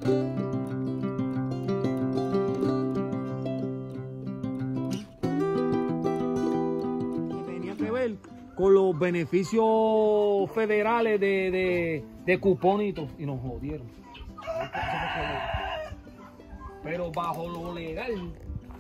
Tenía que ver con los beneficios federales de cuponitos y nos jodieron. Pero bajo lo legal,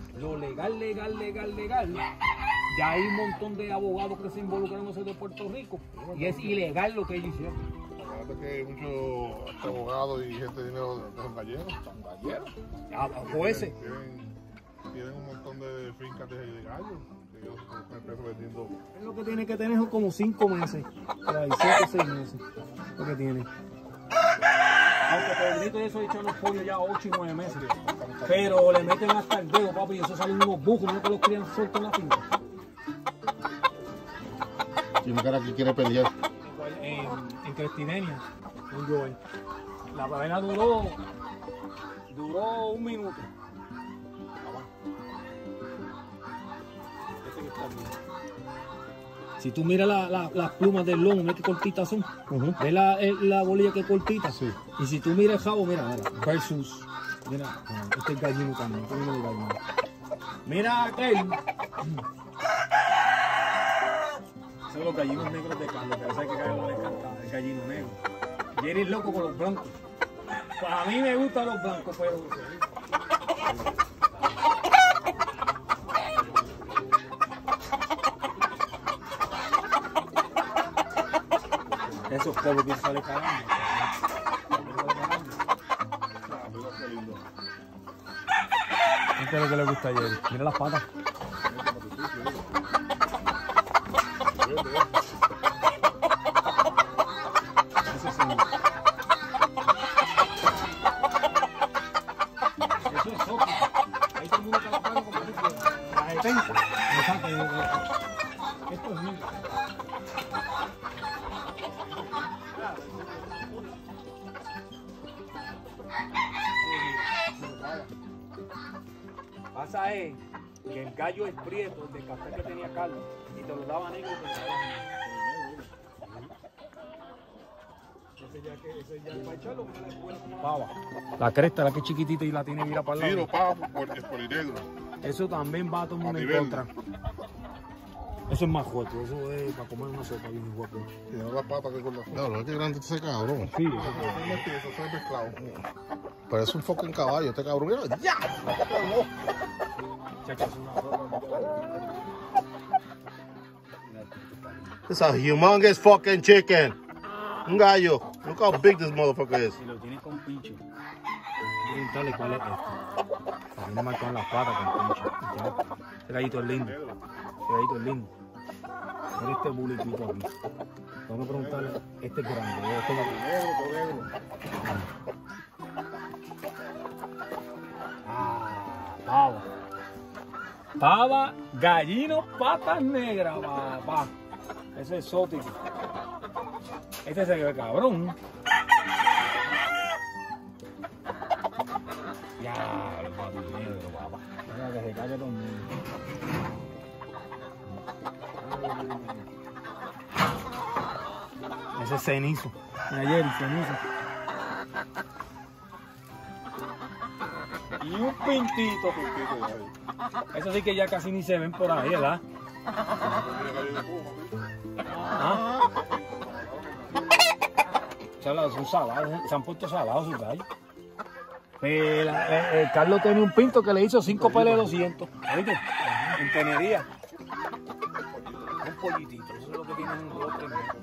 ya hay un montón de abogados que se involucran en eso de Puerto Rico y es ilegal lo que ellos hicieron. Fíjate que hay muchos abogados y gente de dinero de son galleros. Jueces. Tienen un montón de fincas de gallos. Ellos están vendiendo. Es lo que tiene que tener son como 5 meses, 7 o 6 meses, lo que tiene. Aunque Pedrito y eso echan los pollos ya 8 y 9 meses. Pero le meten hasta el dedo, papi, y eso salen unos bujos, mira que los crían sueltos en la finca. Tiene cara que quiere pelear. En Cristinenia, en Joel. La pavena duró 1 minuto. Si tú miras las plumas del lomo, mira qué cortitas son. ¿Ves la bolilla que cortita? Sí. Y si tú miras el jabo, mira, versus. Mira, este es gallino también. Mira aquel. Esos son los gallinos negros de Carlos, que a veces hay que caerlo le encanta, el gallino negro. Jerry es loco con los blancos. Pues a mí me gustan los blancos, pero. Esos polvos que salen cagando. Esto es lo que le gusta a Jerry. Mira las patas. Eso sí. Eso es sopa. Ahí todo el mundo está la paga como tú quieras. La detenta. Esto es mío. Pasa es que el gallo es prieto, el de café que tenía Carlos, y te lo daba negro y te lo daba negro. Ese ya para echarlo, que la escuela como pava. La cresta, la que es chiquitita y la tiene mira para el lado. Sí, los pavos por negro. Eso también va a todo el mundo en contra. Eso es más fuerte, eso es para comer una sopa bien guapo. Tiene las patas que con la No, no es que grande ese cabrón. Sí, eso es mezclado. Parece un fucking caballo, este cabrón. Mira, ¡ya! It's a humongous fucking chicken. Un gallo. Look how big this motherfucker is. si lo tiene con pinche. Preguntarle cuál es este. Viene marcado en las patas con pinche. Este gallito es lindo. Este gallito es lindo. Mira este buliquito aquí. Vamos a preguntarle, este es grande. Este es negro. Pava. Pava, gallino, patas negras, papá. Ese es exótico. Este se ve cabrón. Ya, el papi negro, papá. Mira que se calle todo el mundo. Ese es cenizo. Ayer, cenizo. Y un pintito. Eso sí que ya casi ni se ven por ahí, ¿verdad? ¿Ah? Son salados, se han puesto salados sus gallos. Carlos tenía un pinto que le hizo 5 peles de 200. ¿Oíste? En tenería. Un pollitito, eso es lo que tienen un 2 3 metros.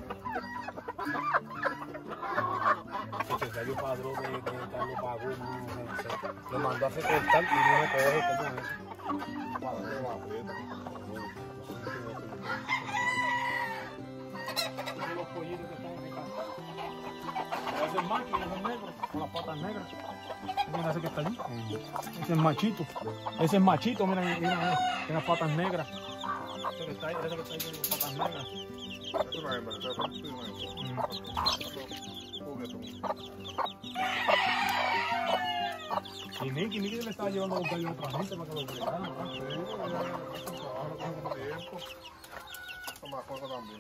El gallo padrón de Carlos pagó, lo mandó a hacer cortar y no me coge como eso. Los pollitos que están en mi casa. Ese es macho y ese es negro, con las patas negras. Mira ese que está allí. Ese es machito. Ese es machito, mira, tiene las patas negras. Ese que está ahí tiene las patas negras. Es una hembra, es una Y Nicky le estaba llevando a buscar a otra gente para que lo entregaran. Toma cosa también.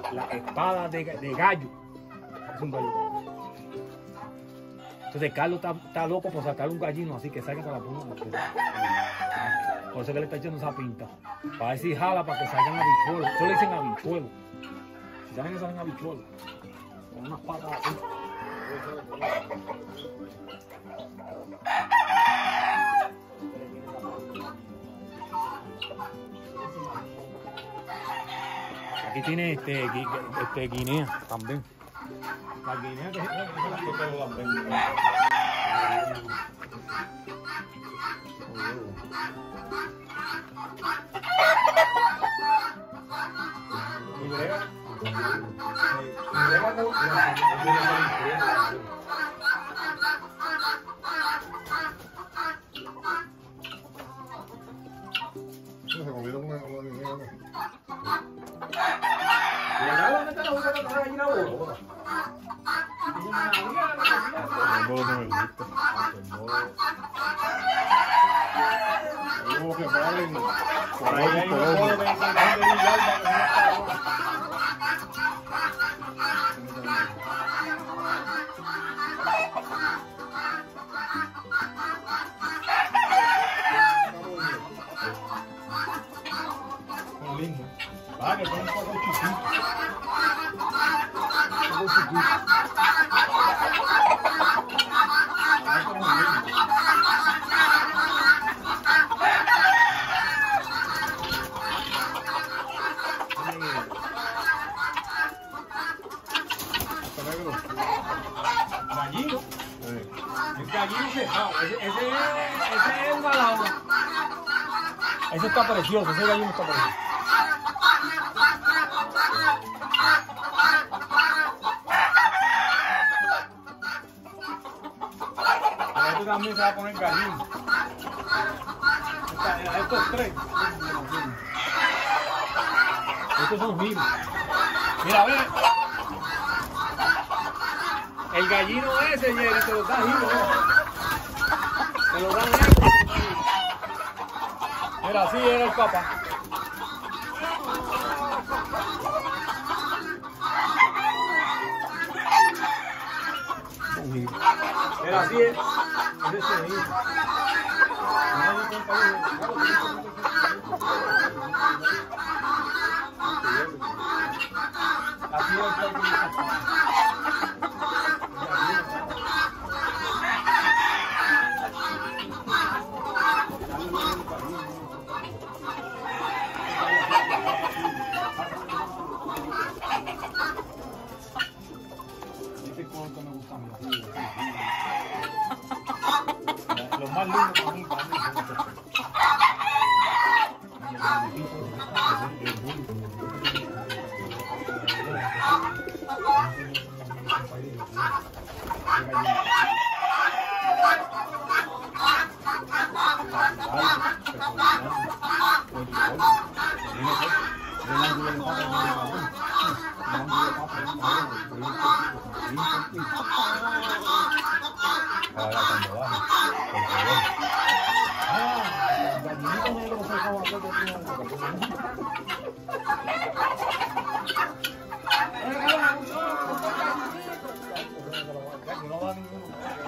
la espada de gallo. Es un gallo. Entonces Carlos está loco por sacar un gallino, así que saca para la punta. Por eso que le está echando esa pinta. Para ver si jala para que salgan habichuelos. Solo le dicen habichuelos. Si saben que salen habichuelos. Con unas patas así. Aquí tiene guinea también. La guinea que es la que te lo venden. Se comieron una guinea. Como que paren por ahí lindo. Ah, que son un poco chiquitos. Gallino. El gallino cejado. Ese es un balado. Ese está precioso, ese gallino está precioso. Este también se va a poner gallino. Estos tres. Estos son giros. Mira, ve. El gallino ese, Jerry, te lo da giro. Te lo dan eso. Mira, así era el papá. Mira, así es. Ese es hijo. Así es el los más lindos para mí, ahora cuando baja, por favor. El gallinito negro no sé cómo hacer no va ninguno.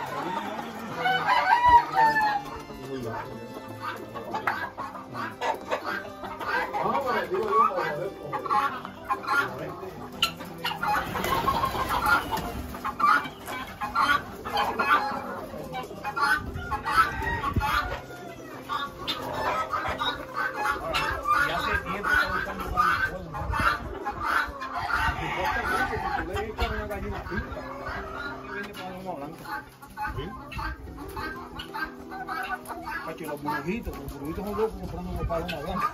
Los burujitos son locos comprando unos palomas blancas.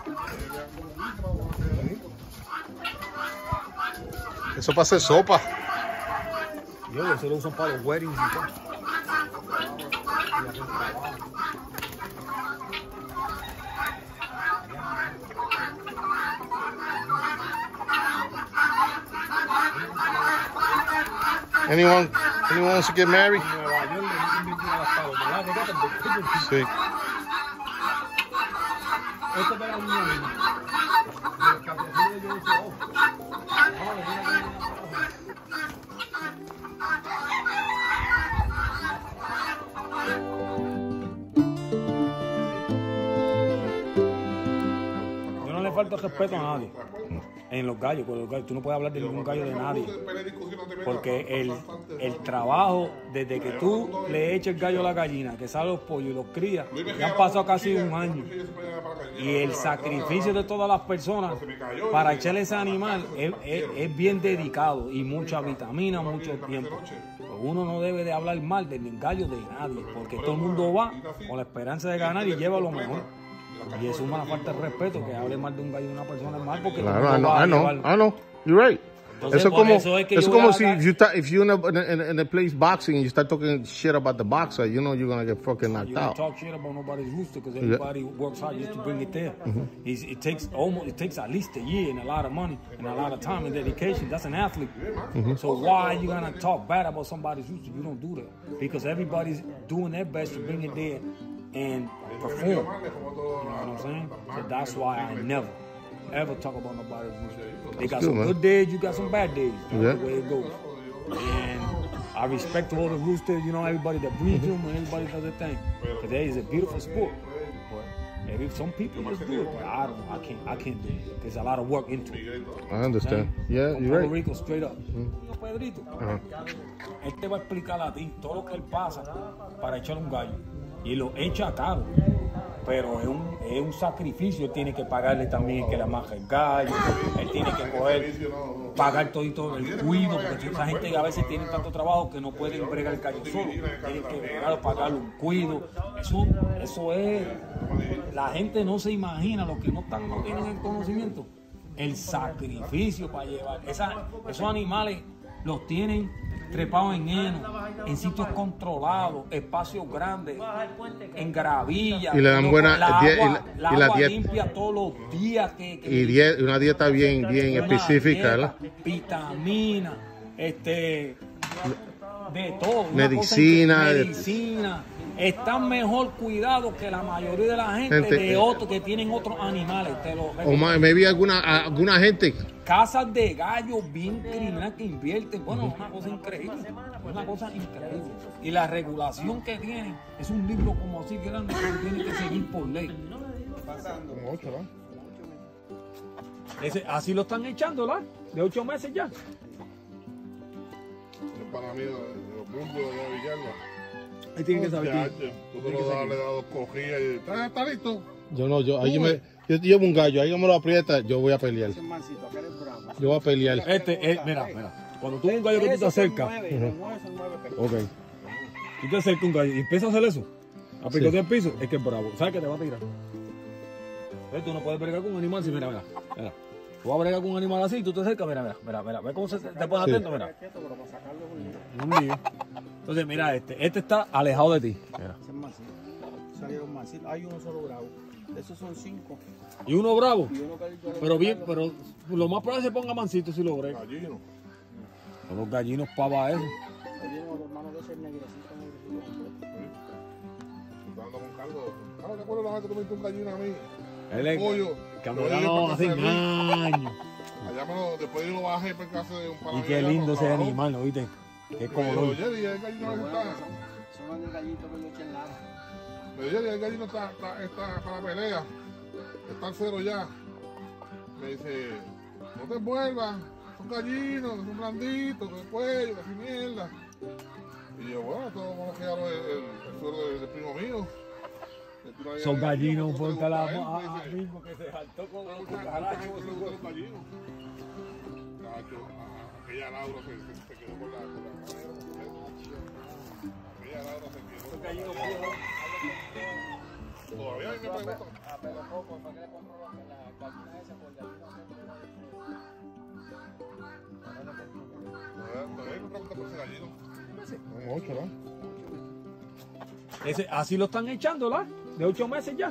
Eso para hacer sopa. Yo, eso lo usan para los weddings y todo. Anyone wants to get married? Sí. Esto es de la niña mía. De Cateacillo yo hice, oh. No, mira que viene abajo. Yo no le falta respeto a nadie. En los gallos, con los gallos, tú no puedes hablar de ningún gallo de nadie. Porque el trabajo, desde que tú le eches el gallo a la gallina, que sale los pollos y los crías, ya han pasado casi un año. Y el sacrificio de todas las personas para echarle ese animal es bien dedicado y mucha vitamina, mucho tiempo. Pues uno no debe de hablar mal del gallo de nadie, porque todo el mundo va con la esperanza de ganar y lleva lo mejor. Y es una falta de respeto que hable mal de un gallo de una persona mal, porque Claro, I know. You're right. Entonces, Eso como, eso es que es yo como voy a si hablar- if you in a place boxing and you start talking shit about the boxer, you know you're gonna get fucking knocked You don't out. talk shit about nobody's rooster because everybody works hard just to bring it there. It takes at least a year and a lot of money and a lot of time and dedication. That's an athlete. So why are you gonna talk bad about somebody's rooster? You don't do that because everybody's doing their best to bring it there and perform. You know what I'm saying? So that's why I never ever talk about nobody's rooster. They got good, some man. good days, you got some bad days. That's Yeah. the way it goes. And I respect all the roosters, you know, everybody that breeds them and everybody does their thing. Because there is a beautiful sport. But maybe some people just do it, but I can't do it. There's a lot of work into it. I understand. Yeah, Con you're Puerto right. Rico, straight up. Pedrito, él te va a explicar a ti todo lo que él pasa para echar un gallo. Y lo echa caro. Pero es un sacrificio. Él tiene que pagarle también que le amaje el gallo. Él tiene que pagar todo el cuido. Porque esa gente a veces tiene tanto trabajo que no pueden bregar el gallo solo. Tienen que pagarle un cuido. Eso es. La gente no se imagina, los que no tienen el conocimiento, el sacrificio para llevar. Esos animales los tienen trepados en heno, en sitios controlados, espacios grandes, en gravilla. Y le dan buena- la y agua, la agua dieta- limpia todos los días. Y una dieta bien una específica, ¿verdad? dieta, vitamina, de todo. una Medicina, cosa increíble, medicina. Están mejor cuidados que la mayoría de la gente Gente, de otros que tienen otros animales. Te lo O recuerdo. maybe alguna gente. Casas de gallos bien criminales que invierten. Bueno, es una cosa increíble. Es una cosa increíble. Y la regulación que tienen es un libro como así grande que tiene que seguir por ley. Como 8, ¿no? Así lo están echando, ¿verdad? De 8 meses ya. Es para mí, de los mundos de Villalba. Ahí tienen que saber. Muchacho, tú se lo das, le das 2 cogidas y ¿está listo? Yo llevo un gallo, ahí me lo aprieta, yo voy a pelear. Yo voy a pelear. Mira. Cuando tú ves un gallo que tú te acercas. Ok. Tú te acercas a un gallo y empiezas a hacer eso. A picotear el piso, es que es bravo. ¿Sabes que te va a tirar? Tú no puedes bregar con un animal así, mira. Tú vas a bregar con un animal así, tú te acercas, mira. Ve cómo te pones atento, mira. Un lío. Entonces, mira, este está alejado de ti. Mira. Salieron mansitos. Hay uno solo bravo. Esos son 5. Y uno bravo. Y uno que yo le- Pero lo más probable es que se ponga mansito si lo brega. Gallino. Los gallinos pava eso. Hay uno, hermano, de ese negrecito. Estando con Carlos. Carlos, ¿te acuerdas la vez que tú me diste un gallino a mí? Él es Pollo. camarano hace años. Allá después yo lo bajé por casa de un Y pana. qué lindo ese animal, ¿no viste? Qué color. Oye, el gallino no está. Son el gallito que yo eché en la. Me dice, el gallino está para pelea. Está al cero ya. Me dice, no te envuelvas. Son gallinos, son blanditos, de cuello, de mierda. Y yo, bueno, esto vamos a quedar el suelo del primo mío. Son gallinos por porque la mismo amigo que se saltó con los un carajo. gallinos. Aquella Laura se quedó con la cadera. Aquella Laura se quedó. Todavía a mí me preguntan. Pero poco, ¿para qué le compró la gallina esa por gallina? Todavía me preguntan por ese gallino. Como 8, ¿no? Así lo están echando, ¿verdad? De 8 meses ya.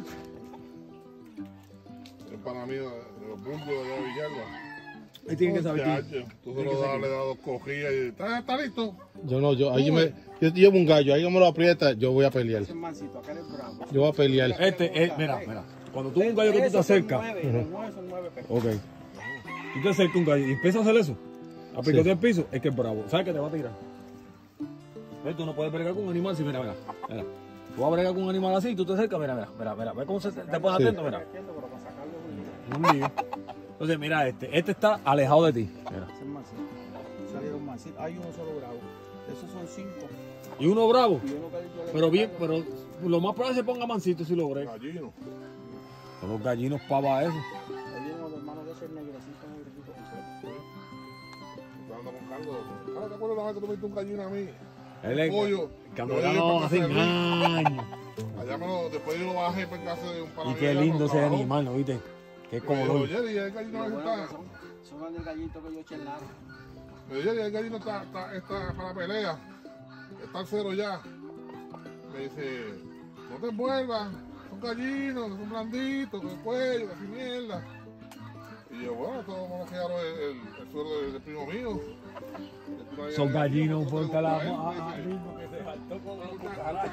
Es para mí, de los mundos de Villalba. Ahí tienen que saber. Muchacho, tú se lo das, le das 2 cogidas y ¿está listo? Yo Yo llevo un gallo, ahí me lo aprieta, yo voy a pelear. Ese es mansito, aquel es bravo. Yo voy a pelear. Mira. Cuando tú ves un gallo que tú te acercas. Los 9 son 9 pesos. Ok. Tú te acercas a un gallo y empiezas a hacer eso. A picotear el piso, es que es bravo. ¿Sabes que te va a tirar? ¿Ves? Tú no puedes bregar con un animal así, mira. Tú vas a bregar con un animal así y tú te acercas, mira. ¿Ves cómo te pones atento? Mira. Un lío. Entonces, mira, este está alejado de ti. Mira. Ese es mansito. Salieron mansitos. Hay uno solo bravo. Esos son 5. Y uno bravo. Y uno que Pero bien, pero lo más probable es que se ponga mansito si lo brega. Gallino. Son los gallinos pava eso. Ahí vienen los hermanos de ese negrecito, negrecitos completo. Estaba andando con Carlos. Ahora, ¿te acuerdas la vez que tú me diste un gallino a mí? Él es pollo. camorano hace años. Allá después yo lo bajé por casa de un Y panadería. qué lindo ese animal, ¿no viste? Qué color. Jerry, el gallino ese está. Son el gallito que yo eché en la. Me dijo, Jerry, el gallino está para la pelea. Está al cero ya. Me dice, no te envuelvas. Son gallinos, son blanditos, con el cuello, casi mierda. Y yo, bueno, esto vamos a quedar el suelo del primo mío. Son gallinos, ponte la mano. mano. Que se saltó con los cucarachos.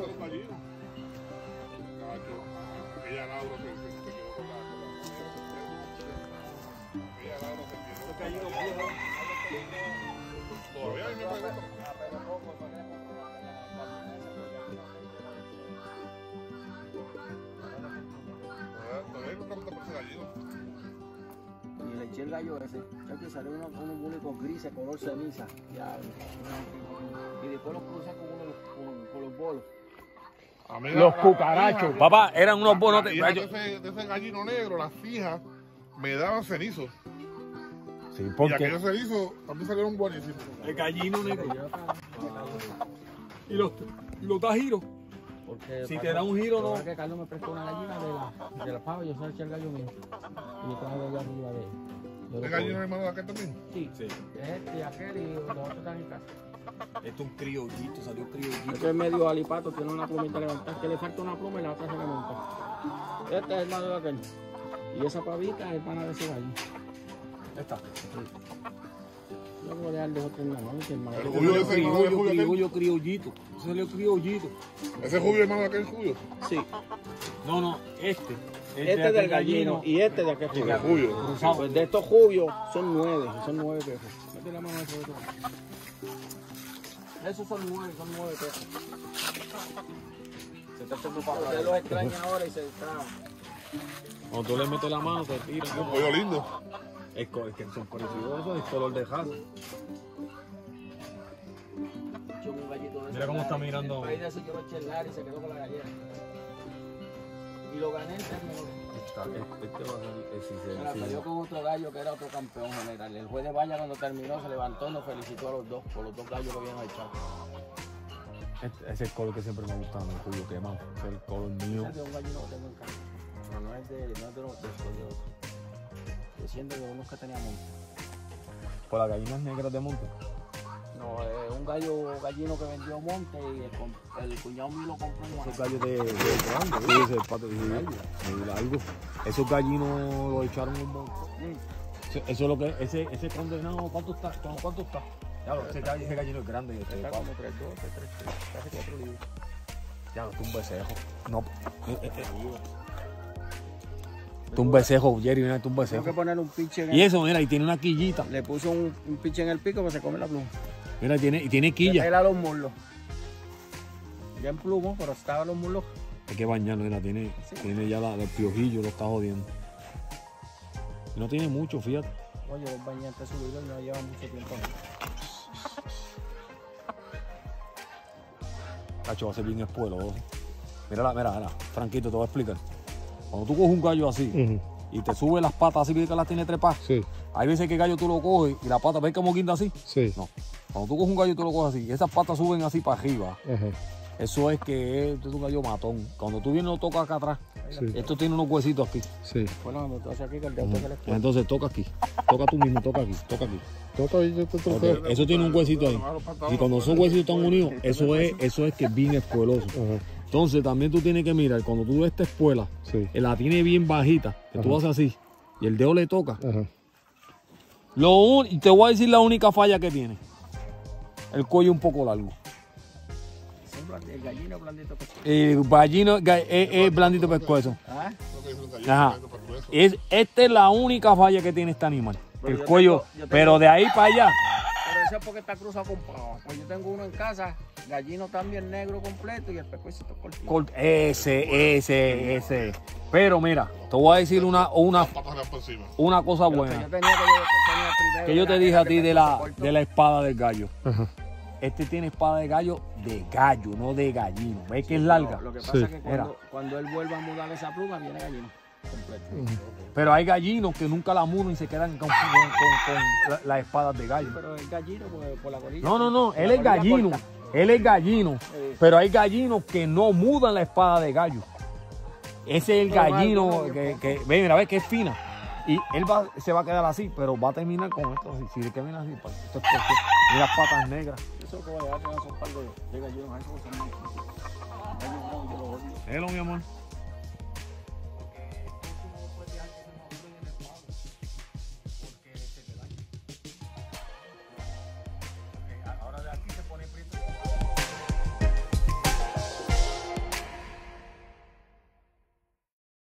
Aquella Laura se quedó con la... Aquella Laura se quedó con la... Todavía a mí me preguntan. Todavía no preguntan por ese gallino. Y le eché el gallo ese. Ya que salió unos únicos grises, color ceniza. Ya. Y después los crucé con los bolos. Los cucarachos. Papá, eran unos bonos de ese gallino negro, las fijas me daban cenizos. Sí, Y porque aquellos cenizos también salieron buenísimos. el gallino negro. Y los da giros. Porque Si te da un giro, no. que Carlos me prestó una gallina de la pava, yo soy el gallo mío. Y yo traje de allá arriba de él. ¿El gallino hermano de aquel también? Sí, Sí. es este y aquel y los otros están en casa. Esto es un criollito, salió criollito. Este es medio alipato, tiene una plumita levantada, que le falta una pluma y la otra se le monta. Este es el hermano de aquel. Y esa pavita es hermana de ese gallo. Esta. Yo voy a dejarle otro en la mano, que hermano. El Julio ese hermano de Julio. Criollito. Ese salió criollito. ¿Ese es Julio hermano de aquel Julio? Sí, No, este. este es del gallino y este de aquel El Julio. Julio. Cruzado. Pues de estos jubios son 9 pesos. Mete la mano a ese otro. Esos son 9 pesos. Se está echando para Usted los extraña ahora y se está. Cuando tú le metes la mano, te tiran. Un pollo lindo. Es que son preciosos, es color de jazo. Un gallito de Mira cómo está mirando. El país de ese yo lo eché el ar y se quedó con la gallera. Y lo gané en términos. Este va a salir. Salió con otro gallo que era otro campeón general. El juez de Valla cuando terminó se levantó y nos felicitó a los dos por los dos gallos que habían echado. Ese es el color que siempre me gusta, el Julio quemado. Ese es el color mío. Ese es un gallino que tengo en casa. Pero no es de los de otros. Yo siento que unos que teníamos. Por las gallinas negras de monte. No, es un gallino que vendió monte y el cuñado mío lo compró en Esos Guanajuato. gallos de grande, sí, ese pato de largo. Esos gallinos los echaron un montón. Eso es lo que, ese condenado, ¿cuánto está? Ya, ese gallino es grande. Está como 3, 2, 3, casi 4 libras. Ya, tú un besejo. No. Tú un besejo, Jerry, mira, tú un Tengo besejo. que poner un pinche en Y eso, mira, y tiene una quillita. Le puso un pinche en el pico para que se come la pluma. Mira, y tiene quilla. Pela los muslos. Ya en plumo, pero estaban los muslos. Hay que bañarlo, mira, tiene ya el piojillo, lo está jodiendo. No tiene mucho, fíjate. Oye, los bañantes subidos no llevan mucho tiempo. Cacho, va a ser bien espuelo. Ojo. Mira, Franquito, te voy a explicar. Cuando tú coges un gallo así y te sube las patas así que las tiene trepadas, Sí, hay veces que el gallo tú lo coges y la pata, ¿ves cómo guinda así? sí. No. Cuando tú coges un gallo tú lo coges así y esas patas suben así para arriba, Ajá. eso es que es un gallo matón. Cuando tú vienes lo tocas acá atrás, Sí, esto tiene unos huesitos aquí. sí. Bueno, entonces aquí que el dedo se les fue. Entonces toca aquí. Toca tú mismo, toca aquí. Toca ahí, yo te Ok, toqué. eso tiene un huesito ahí. Y cuando esos huesitos están unidos, eso es que es bien espueloso. Ajá. Entonces también tú tienes que mirar, cuando tú ves esta espuela, Sí. la tiene bien bajita, que tú haces así, y el dedo le toca. Ajá. Y te voy a decir la única falla que tiene. El cuello un poco largo. el gallino blandito pescuezo. El gallino es blandito pescuezo. ¿Ah? Lo que dice un gallino, Ajá. para todo eso. Esta es la única falla que tiene este animal. Pero El yo cuello. tengo- yo tengo- Pero de ahí para allá. Pero eso es porque está cruzado con pavo. Pues yo tengo uno en casa, gallino también negro completo y el pescuecito cortito. Ese. Pero mira, te voy a decir una Las patas eran por encima. cosa Pero que buena. yo tenía primero. Que yo te era dije a el ti de pescuezo corto. la espada del gallo. Este tiene espada de gallo, no de gallino. ¿Ves que es larga? Lo que pasa Sí. es que cuando él vuelva a mudar esa pluma, viene gallino completo. Pero hay gallinos que nunca la mudan y se quedan con las espadas de gallo. Pero el gallino por la colilla. No, él La es colilla gallino. corta. Él es gallino. Pero hay gallinos que no mudan la espada de gallo. Ese es el Pero gallino algunos que ve, mira, ve que es fina. Y él se va a quedar así, pero va a terminar con esto así. Si de que viene así, pues, esto es porque y las patas negras. Eso que voy a dar son un par de gallinos. Eso son gallinos, yo los odio. Hello, mi amor.